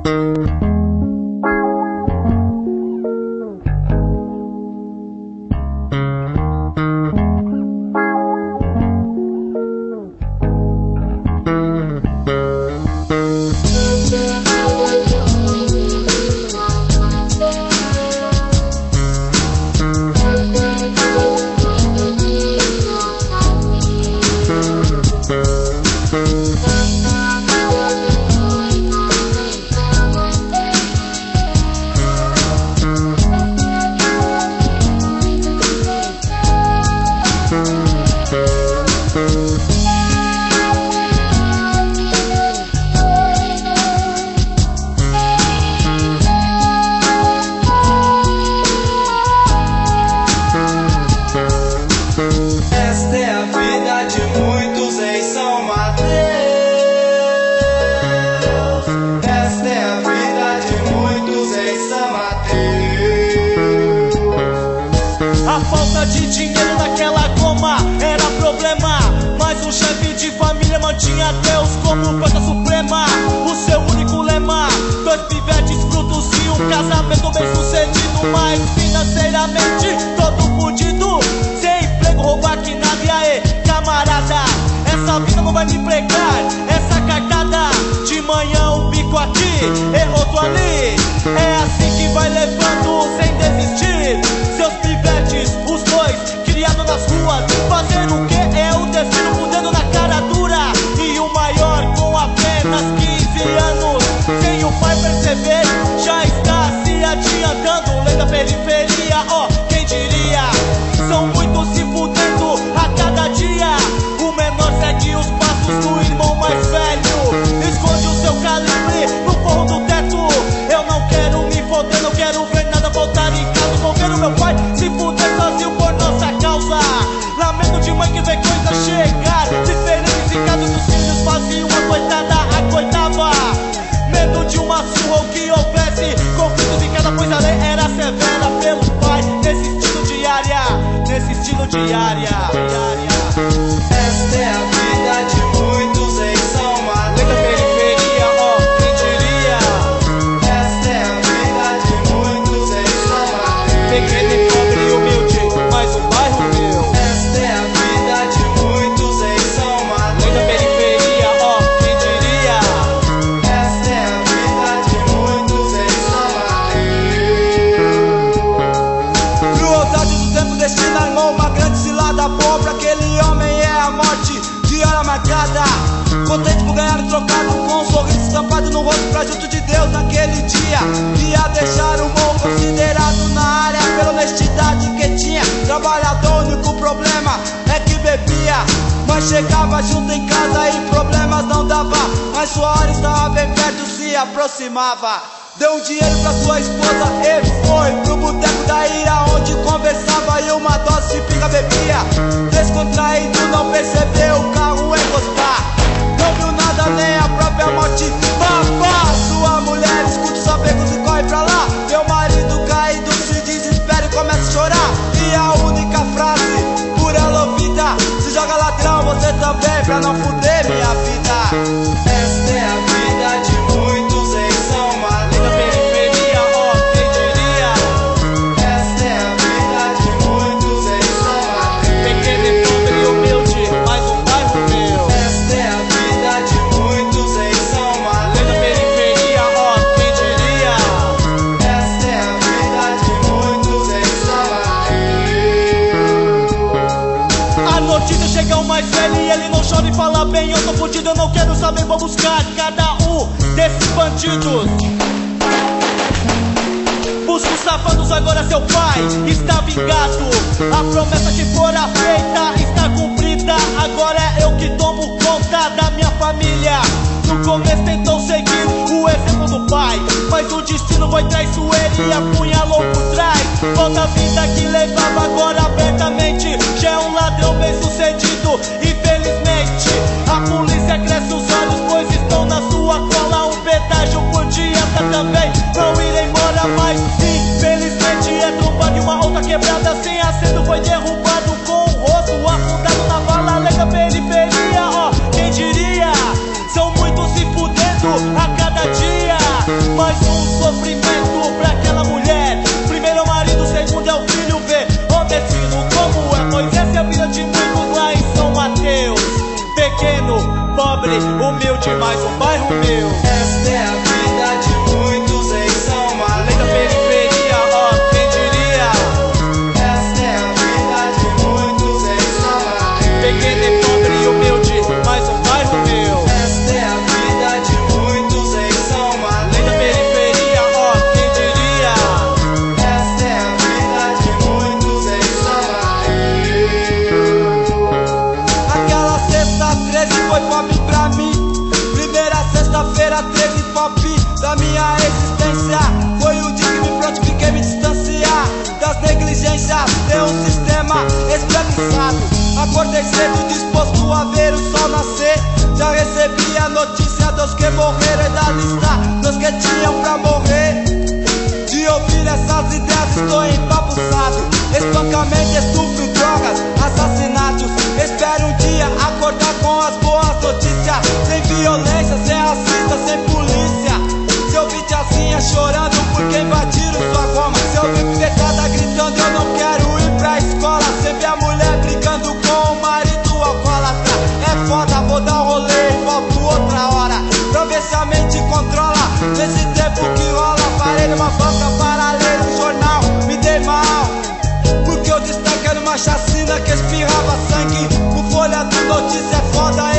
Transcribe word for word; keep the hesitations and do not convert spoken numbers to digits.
A falta de dinheiro naquela goma era problema, mas um chefe de família mantinha Deus como porta suprema. O seu único lema, dois pivetes, frutos e um casamento bem sucedido, mas financeiramente todo fudido, sem emprego, roubar que nada. E aí, camarada, essa vida não vai me pregar, essa cartada de manhã um bico aqui e outro ali. É assim que vai levando sem desistir. Seus pivetes, os dois, criados nas ruas, fazer o que é o destino, mudando na cara dura. E o maior com apenas quinze anos, sem o pai perceber, já está se adiantando. Lei da periferia, ó, oh, quem diria? São muitos se fudendo a cada dia. O menor segue os passos do irmão mais velho, esconde o seu calibre no forro do teto. Eu não quero me foder, não quero ver nada voltar em casa. Vou ver o meu pai se fuder sozinho por nossa causa. Lamento de mãe que vê coisas chegar diferentes em casa dos filhos, faziam uma coitada, a coitava. Medo de uma surra ou que houvesse conflitos em casa, pois a lei era severa pelo pai. Nesse estilo diária, nesse estilo diária. Esta é a vida de muitos em São Mateus. Lei da periferia, ó, oh, quem diria? Esta é a vida de muitos em São Mateus. Pequeno e pobre e humilde, mais um bairro meu. Esta é a vida de muitos em São Mateus. Lei da periferia, ó, oh, quem diria? Esta é a vida de muitos em São Mateus. Crueldade do tempo destina armou uma grande cilada. Pobre aquele homem é a morte de hora marcada. Contente por ganhar um trocado, com um sorriso estampado no rosto pra junto de Deus naquele dia. Ia deixar o morro considerado na área pela honestidade que tinha. Trabalhador, o único problema é que bebia, mas chegava junto em casa e problemas não dava. Mas sua hora estava bem perto, se aproximava. Deu um dinheiro pra sua esposa e foi pro boteco da ira, onde conversava e uma dose de pinga bebia. Descontraído, não percebeu o carro encostar, não viu nada nem a própria morte. Papá, sua mulher escuta os apegos e corre pra lá. Meu marido caído se desespera e começa a chorar. E a única frase por ela ouvida: se joga ladrão, você também, pra não fuder minha vida. Esta é a vida de muitos em São Mateus. Lei da periferia, ó, oh, quem diria? Esta é a vida de muitos em São Mateus. Pequeno e pobre e humilde, mais um bairro meu. Esta é a vida de muitos em São Mateus. Lei da periferia, ó, oh, quem diria? Esta é a vida de muitos em São Mateus. A notícia chega ao mais velho e ele não chora e fala bem: eu tô fudido, eu não quero saber, vou buscar cada um desses bandidos. Busca os safados, agora seu pai está vingado. A promessa que fora feita está cumprida. Agora é eu que tomo conta da minha família. No começo tentou seguir o exemplo do pai, mas o destino foi traiçoeiro e apunhalou por trás. Toda a vida que levava agora abertamente, já é um ladrão bem sucedido. Infelizmente a polícia cresce os olhos, pois estão na sua cola. Um pedágio por dia tá também, não irei embora mais. Infelizmente é trombado e uma outra quebrada sem acento, foi derrubado com o rosto afundado na vala. Lei da periferia, ó, quem diria? São muitos se fudendo a cada dia, sofrimento pra aquela mulher. Primeiro é o marido, segundo é o filho. Vê o destino como é, pois essa é a vida de muitos lá em São Mateus. Pequeno, pobre, humilde, mais um bairro meu. Esta é a vida de muitos em São Mateus. Além da periferia, ó, quem diria? Esta é a vida de muitos em São Mateus. Pequeno, pobre, humilde, mais um bairro meu. Esta é a vida de muitos em São Mateus. Além da periferia, ó, quem diria? Esta é a vida de muitos em São Mateus. Aquela sexta treze foi pop pra mim. Primeira sexta-feira treze pop da minha existência. Foi o dia que me prontifiquei me distanciar das negligências de um sistema escravizado. Acordei cedo disposto a ver o sol nascer. Já recebi a notícia dos que morreram e da lista dos que tinham pra morrer. De ouvir essas ideias estou empapuçado. Espancamento, estupro, drogas, assassinatos. Espero um dia acordar com as boas notícias. Sem violência, sem racista, sem polícia. Se eu vi tiazinha chorando porque invadiram sua goma. Se eu vi pecada gritando eu não quero ir pra escola. Se ver a mulher brigando com o marido alcoólatra. É foda, vou dar um rolê e volto outra hora pra ver se a mente controla. Nesse tempo que rola, parei numa banca paralela, um jornal, me dei mal. Porque o destaque era uma chacina que espirrava sangue. O folha de notícia é foda,